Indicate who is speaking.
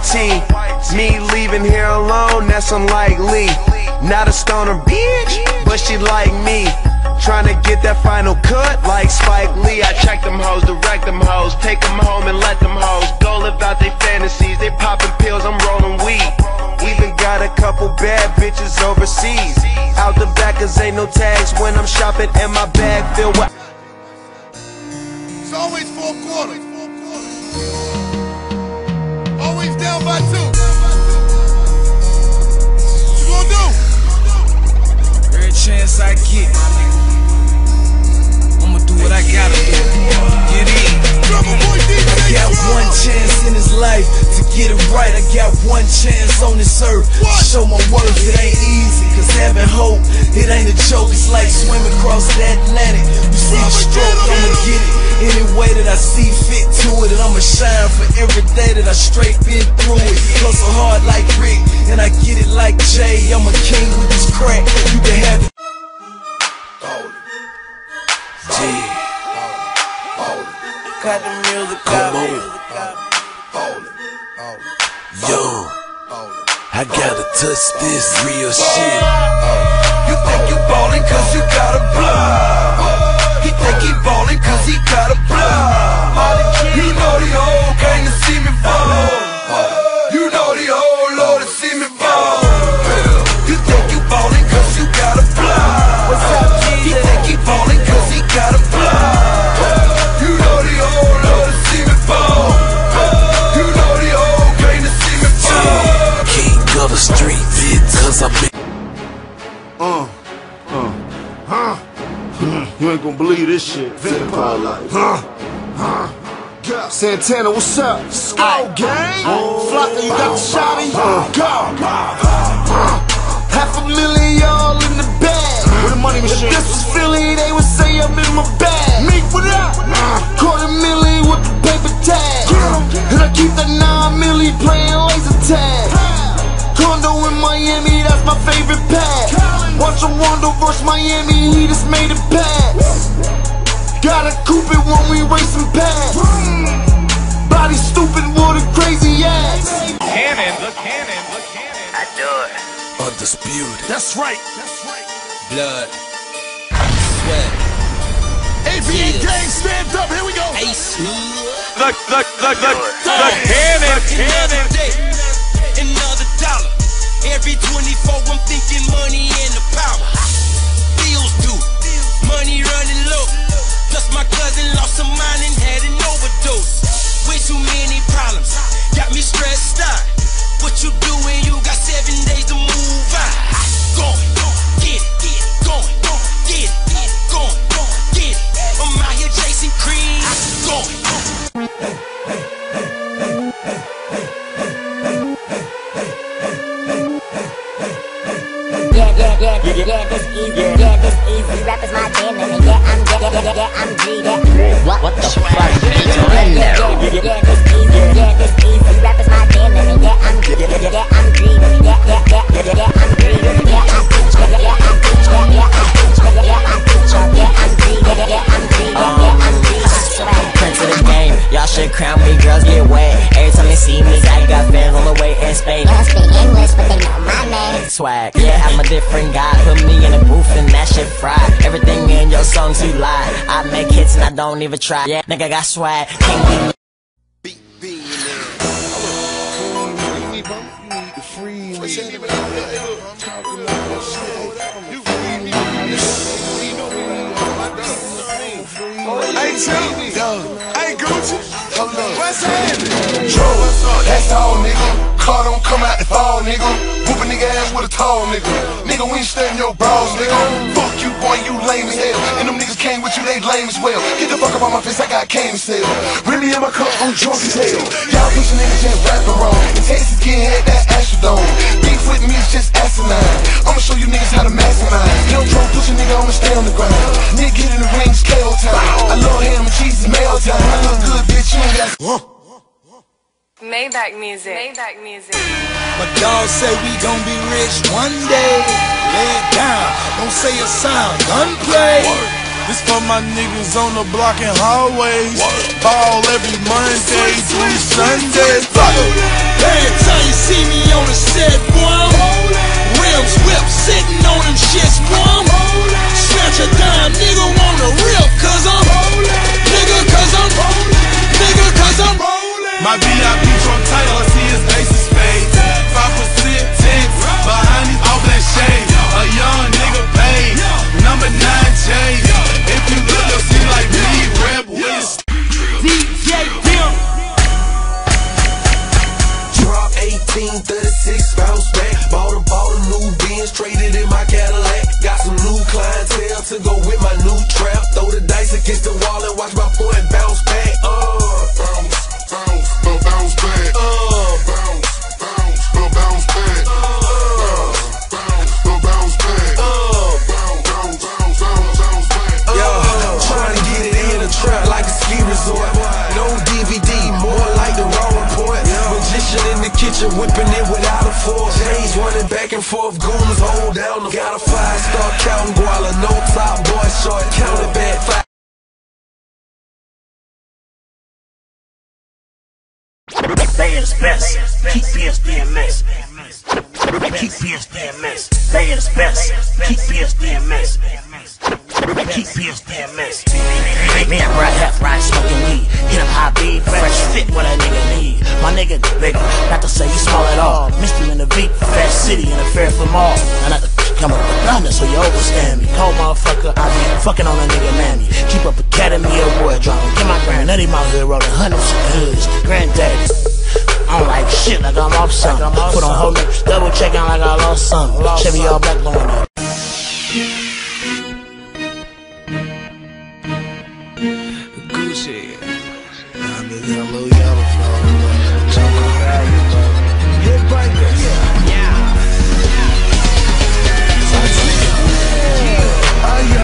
Speaker 1: tee. Me leaving here alone, that's unlikely. Not a stoner bitch, but she like me. Tryna get that final cut like Spike Lee. I check them hoes, direct them hoes, take them home and let them hoes go live out their fantasies. They popping pills, I'm rolling weed. Even got a couple bad bitches overseas. Out the back cause ain't no tags when I'm shopping and my bag filled with.
Speaker 2: It's always 4 quarters. Always down by 2. What you gonna do?
Speaker 3: Every chance I get, I'ma do what I gotta do. Get in. I got one chance in this life to get it right. I got one chance on this earth to show my worth. It ain't easy, cause having hope, it ain't a joke. It's like swimming across the Atlantic. You see the stroke, I'ma get it any way that I see fit to it. And I'ma shine for every day that I straight been through it. Hustle hard like Rick, and I get it like Jay. I'm a king with this crack, you can have it.
Speaker 1: Cut the music
Speaker 4: come on. Yo, I gotta touch this real shit.
Speaker 5: You think you ballin' cause you got a blood. He think he ballin' cause he got a blood. You know the whole came to see me fall. You know the whole Lord to see me fall. You think you ballin' cause you got a blood.
Speaker 1: What's up,
Speaker 5: He think he ballin' cause he got a blood. You know the whole Lord to see me fall. You know the whole came to see me fall.
Speaker 4: King of the street, bitch, cause I'm big.
Speaker 2: You ain't gonna believe this shit. Vampire life. Santana, what's up? Skull gang. Flocka, you got the shotty? Go. $500,000 y'all in the bag. Where the money machine? If this was Philly, they would say I'm in my bag. Meek, what up? $250,000 with the paper tag. And I keep that 9 milli playing laser tag. Condo in Miami, that's my favorite pad. Watch a Rondo versus Miami, he just made it pass. Gotta coupe it when we racing past. Body stupid with a crazy ass.
Speaker 3: Cannon.
Speaker 1: I do it.
Speaker 4: Undisputed.
Speaker 2: That's right.
Speaker 4: Blood. Sweat.
Speaker 2: ABA gang, stand up, here we go.
Speaker 4: Ace.
Speaker 3: The cannon.
Speaker 5: Another dollar. Every 24 I'm thinking money and the power. Bills due, money running low. Plus my cousin lost some mind and had an overdose. Way too many problems, got me stressed out. What you doing? You got 7 days to move out. Going, get it, going, get it, going, get it. I'm out here chasing cream. Going.
Speaker 6: Yeah, this easy, rap is my jam, and I'm G, What the fuck? Yeah, this easy, rap is my jam, and I'm G, I'm G,
Speaker 7: Prince of the game, y'all should crown me, girls get wet. Every time they see me, I got fans on the way and Spain.
Speaker 6: They don't speak English, but they know my name.
Speaker 7: Swag, yeah, I'm a different guy. Put me in a booth and that shit fried. Everything in your songs you lie. I make hits and I don't even try. Yeah, nigga got swag, can't be me.
Speaker 2: Hey, Gucci. What's happening?
Speaker 5: That's all, nigga. Car don't come out the fall, nigga. Whoop a nigga ass with a tall nigga. Nigga, we ain't studying your bras, nigga. Fuck you, boy, you lame as hell. And them niggas came with you, they lame as well. Get the fuck up on my face, I got cane to sell. Really in my cup, I'm drunk as hell. Y'all pushing niggas just rapping wrong. In Texas, getting hit that Astrodome. Beef with me is just asinine. I'ma show you niggas how to mastermind. No drunk pushing nigga, I'ma stay on the ground. Nigga get in the rings, KO time. I love ham and cheese, mail time. I look good, bitch, you ain't got.
Speaker 8: Maybach music.
Speaker 3: My dog say we gon' be rich one day. Lay it down, don't say a sound, gunplay. This for my niggas on the block and hallways. Ball every Monday through Sunday. Pay from title, I see his ace is fade. 5% tense, behind these all black shades. A young nigga paid, number 9 change. If you look, you'll see like me, Rebel is DJ Pimp.
Speaker 4: Drop 1836, bounce back. Bought a new Benz, traded in my Cadillac. Got some new clientele to go with my new trap. Throw the dice against the wall and watch my point bounce back.
Speaker 5: Bounce, bounce, bounce back. Bounce, bounce, bounce back. Bounce, bounce back. Bounce, bounce, bounce back.
Speaker 4: Yo, trying to get it in a trap like a ski resort. No DVD, more like the raw report. Magician in the kitchen, whipping it without a fork. James running back and forth, goons hold down. Got a 5-star counting guala, no top boy short, counting back 5.
Speaker 8: They is best. Keep PSDMS. Keep PSDMS. They is best. Keep PSDMS. Keep PSDMS. Me and Brad half right smoking weed. Hit him high beat, fresh fit what a nigga need. My nigga bigger, not to say you small at all. Missed you in the V, fat city in the Fairfield Mall. And not to come up with thunder so you overstand me. Cold motherfucker, I be fucking on a nigga mammy. Keep up Academy Award drama. Get my granddaddy out here rolling hundreds of goods. Granddaddy. I don't like shit like I'm off something. Put on whole niggas, double checking like I lost something. Chevy all black blowing up.
Speaker 3: Gucci. I mean, a little yellow flow. Jungle value.